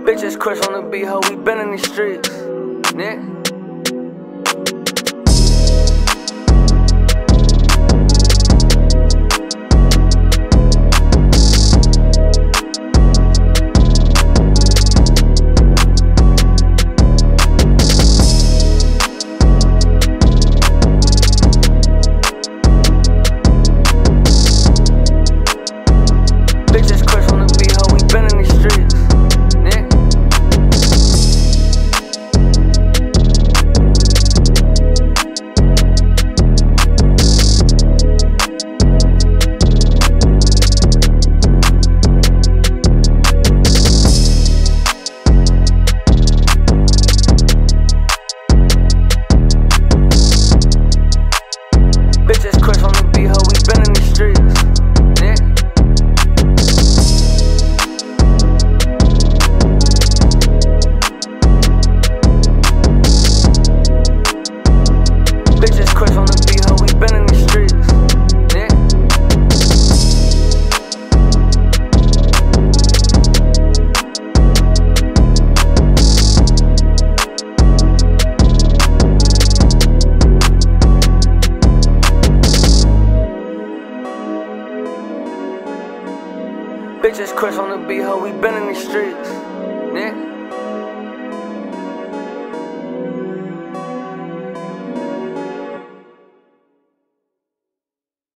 Bitches Chris on the beat, ho, we been in these streets. Yeah. Bitches Chris on the beat, ho, we been in these streets. Yeah. Bitches Chris on the beat, ho, we been in these streets. Yeah. Bitches Chris on the beat, ho, we been in these streets. Yeah. Bitches Chris on the beat, ho, we been in these streets.